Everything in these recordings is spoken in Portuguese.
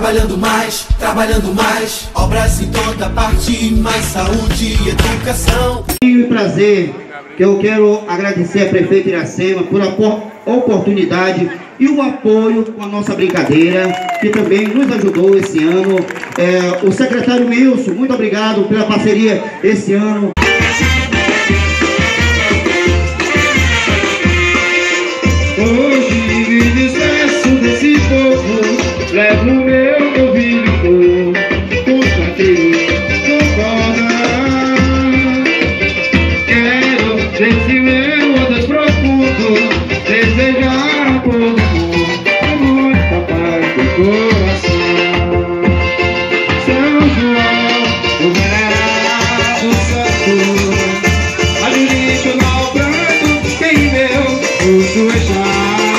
trabalhando mais, obras em toda parte, mais saúde e educação. E o prazer que eu quero agradecer a prefeita Iracema por a oportunidade e o apoio com a nossa brincadeira, que também nos ajudou esse ano. O secretário Wilson, muito obrigado pela parceria esse ano. Hoje me despeço desse povo, levo o meu novilho contra Deus no cordão. Quero desse meu Deus profundo, desejar a todo mundo muita paz do coração. São João, o venerado santo, administra o pranto, quem deu o sueixar.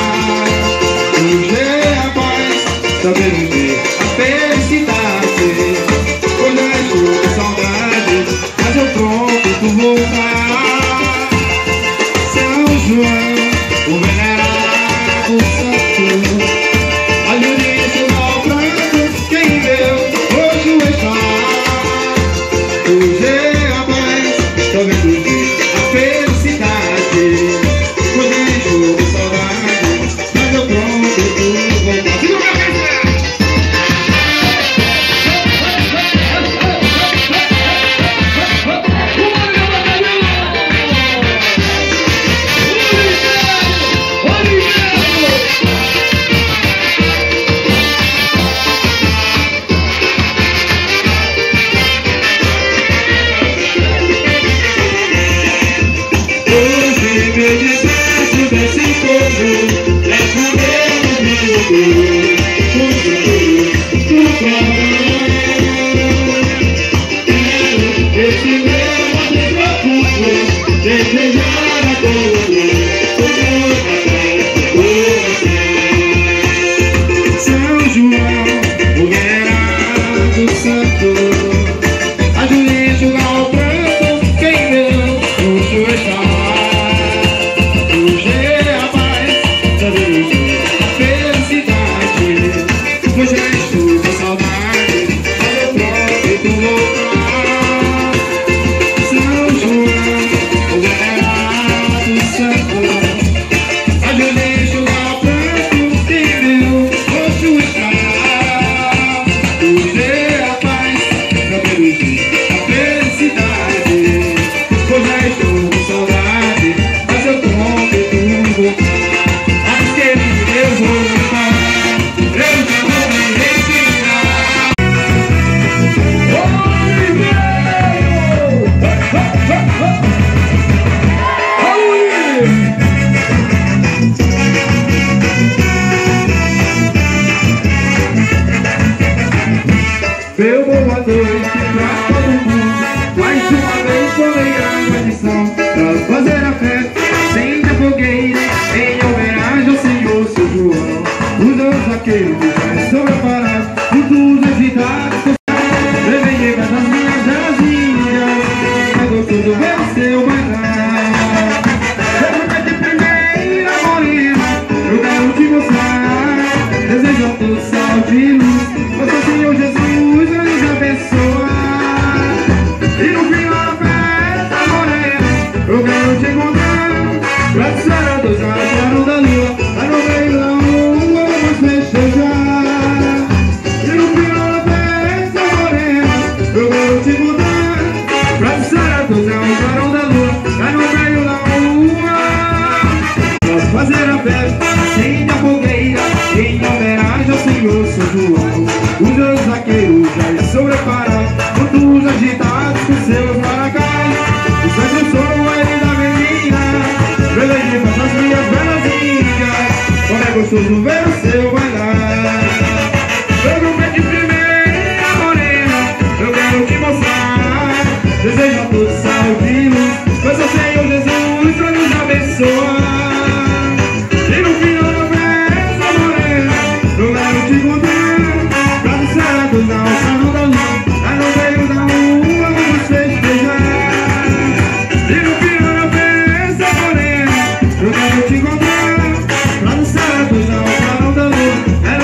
Sabendo ver a felicidade, hoje é chuva de saudade, mas eu pronto por voltar. São João, o venerado santo, olha o início do pranto, quem deu hoje o eixar. Hoje é a paz, sabendo ver a felicidade, hoje é chuva de saudade, mas eu pronto por voltar. Meu boa noite pra todo mundo, mais uma vez foi a tradição pra fazer a festa, acende a fogueira em homenagem ao Senhor São João. Os dois vaqueiros já estão preparados, juntos agitados, levei das minhas asinhas, é gostoso ver o seu bailar. Pergunta de primeira morena, eu quero te mostrar, desejo a todos saúde e luz, nosso Senhor Jesus e no final da festa morena, eu quero te encontrar, pra dizer a Deus, claro da lua, a novela da lua, vamos festejar. E no final da festa morena, eu quero te encontrar, pra dizer a Deus, claro da lua, a novela da lua. Pra fazer a festa, acende a fogueira, em homenagem ao Senhor São João. Os dois vaqueiros já estão preparados, todos agitados com seus maracás. O sangue sou ele da menina, beleza faz as minhas velazinhas, como é gostoso ver o seu bailar. Pego pé de primeira morena, eu quero te mostrar, desejo a todos saúde e luz, pois o Senhor Jesus pra nos abençoar. E no final da festa morena, eu quero te encontrar, pra nos santos na alçada da luz, a novela da lua, vamos festejar. E no final da festa morena, eu quero te encontrar, pra nos santos na alçada da luz,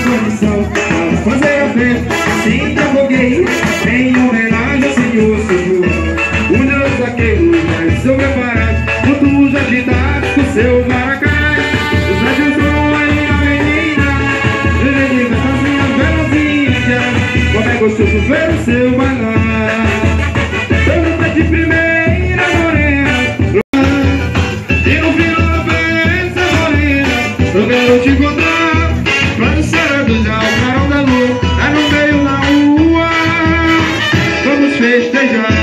condição para fazer a festa. Assim te aboguei em homenagem ao Senhor Senhor. O Deus daqueles mais são preparados, todos agitados com seus maracás. Os ajudou aí a menina, menina das minhas velozinhas. Como é gostoso ver o seu bailar. Todo tá de primeira morena, e no final da festa morena, eu quero te encontrar pra dançar do Carol da Lua. Tá no meio da rua, vamos festejar.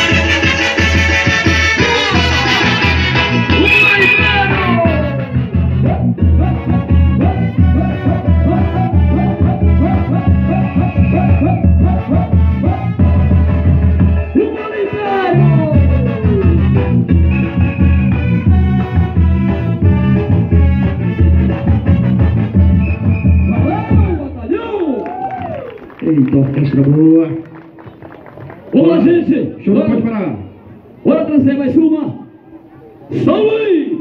Eita, orquestra boa. Vamos, gente! Show, pode parar. Bora trazer mais uma! São Luís!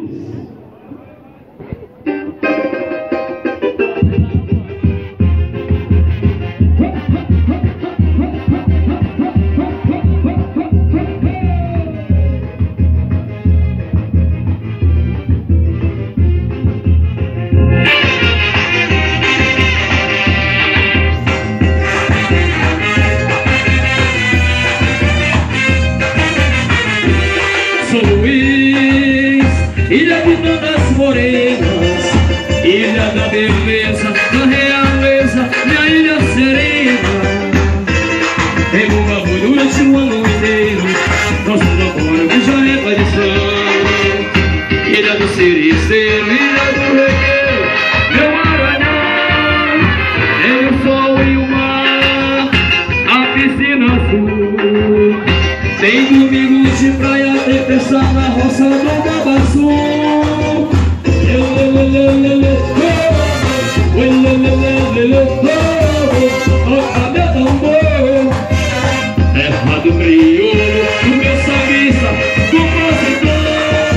São Luís, ilha de tantas morenas, ilha da beleza, da realeza, minha ilha serena. Tem uma amor durante o ano inteiro, nosso namoro que já é tradição. Ilha do Siriceiro, ilha do Regueiro, meu Maranhão. Tem o sol e o mar, a piscina azul. Tem domingos de praia, tempestade na roça do Babaçu. Toca meu tambor, terra do crioulo, do meu sambista, do compositor.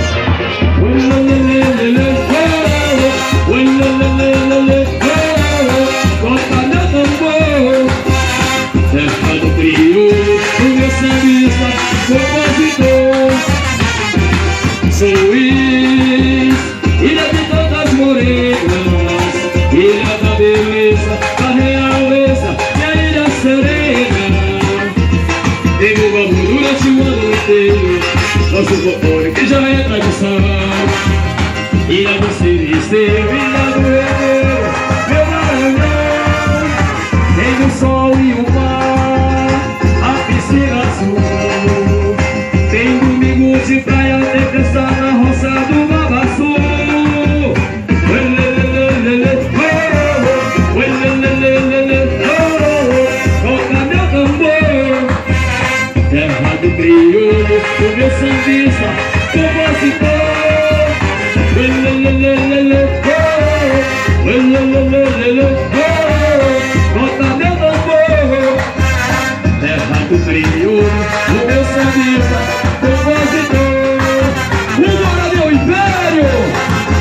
Toca meu tambor, terra do crioulo, do meu sambista, compositor. São Luís, ilha de tantas morenas, ilha da beleza, da realeza, minha ilha serena. Tem o amor durante o ano inteiro, nosso folclore que já é tradição. Ilha do Siriceiro, ilha do Regueiro, meu Maranhão. Tem o sol e o mar, a piscina azul. Tem domingos de praia, tempestade na roça do Babaçu. Toca meu tambor, terra do crioulo, do meu sambista, compositor. Toca meu tambor, terra do crioulo, do meu sambista, compositor. Vambora, meu império!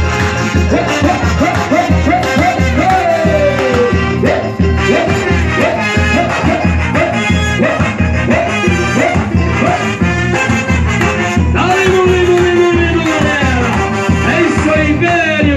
Tá lindo, lindo, lindo, lindo, galera! É isso aí, império!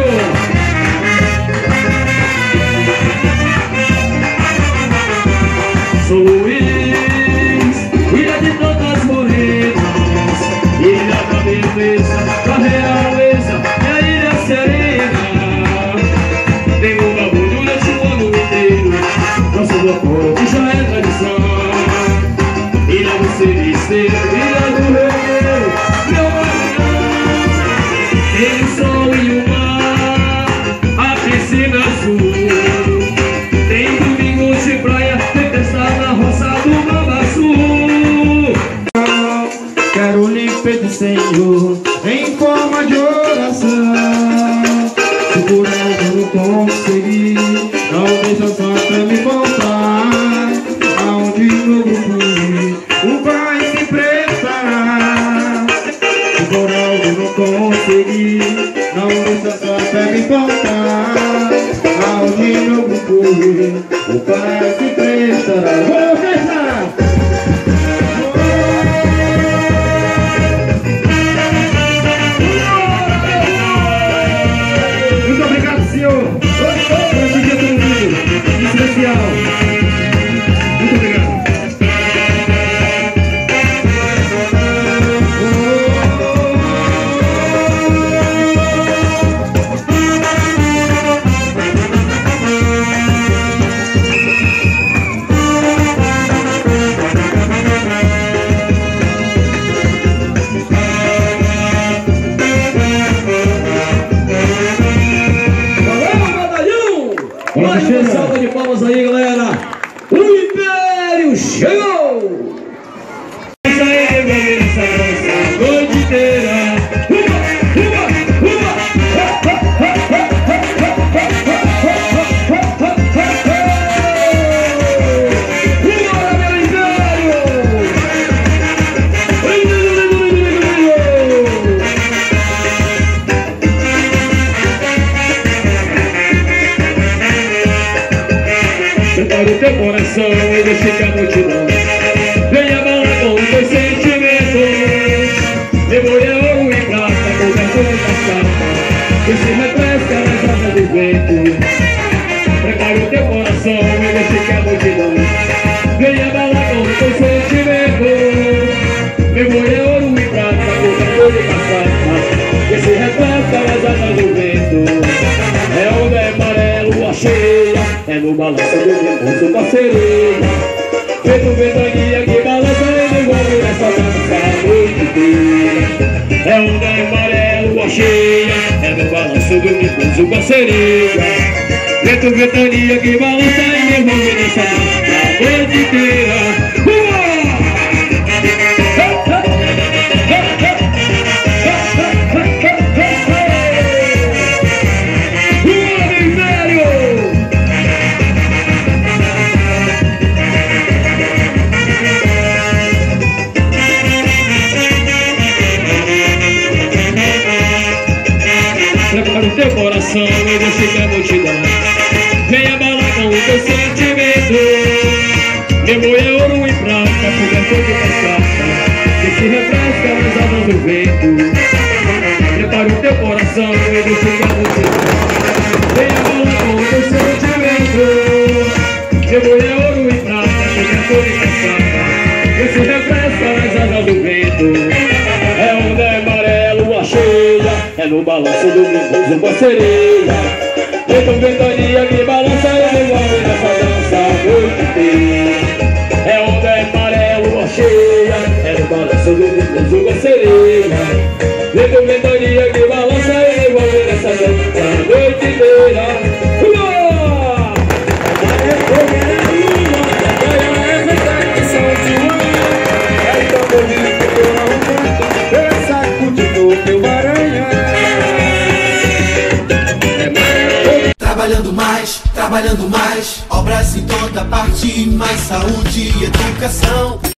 São Luís, ilha de tantas morenas, ilha da beleza, da realeza, minha ilha serena. Tem um amor durante o ano inteiro, nosso folclore que já é tradição. Ilha do Siriceiro, ilha do Regueiro, meu Maranhão. Tem o sol e o mar, a piscina azul. Tem domingos de praia, tempestade na roça fogo, o pai se prestará. Vamos festa! Muito obrigado, senhor. Para esse dia todo mundo, especial. Muito obrigado. Mais uma salva de palmas aí, galera. O Império chegou! Essa aí, essa noite inteira. Prepara o teu coração e deixa que a multidão venha abalar com os teus sentimentos. Memória, ouro e prata, cobertura de cascata, que se refresca nas asas do vento. Prepara o teu coração e deixa que a multidão venha abalar com os teus sentimentos. Memória, ouro e prata, cobertura de cascata, que se refresca nas asas do vento. É onda amarelo, a cheia, é no balanço do mimoso com a sereia. Feito ventania que balança e envolve nessa dança a noite inteira. É onda amarelo, a cheia, é no balanço do mimoso com a sereia. Feito ventania que balança e envolve nessa dança a noite inteira. Prepara o teu coração e deixa que a multidão venha abalar com o teu sentimento. Memória, ouro e prata, cobertor de cascata, que se refresca nas asas do vento. Prepara o teu coração e deixa que a multidão venha abalar com o teu sentimento. Memória, ouro e prata, cobertor de cascata, que se refresca nas asas do vento. É onda amarelo, a cheia, é no balanço do mimoso com a sereia. Feito ventania que balança e envolve nessa dança a noite inteira. É onda amarelo, a cheia, é no balanço do mimoso com a sereia. Feito ventania que balança e envolve nessa dança a noite inteira. Trabalhando mais, obras em toda parte, mais saúde e educação.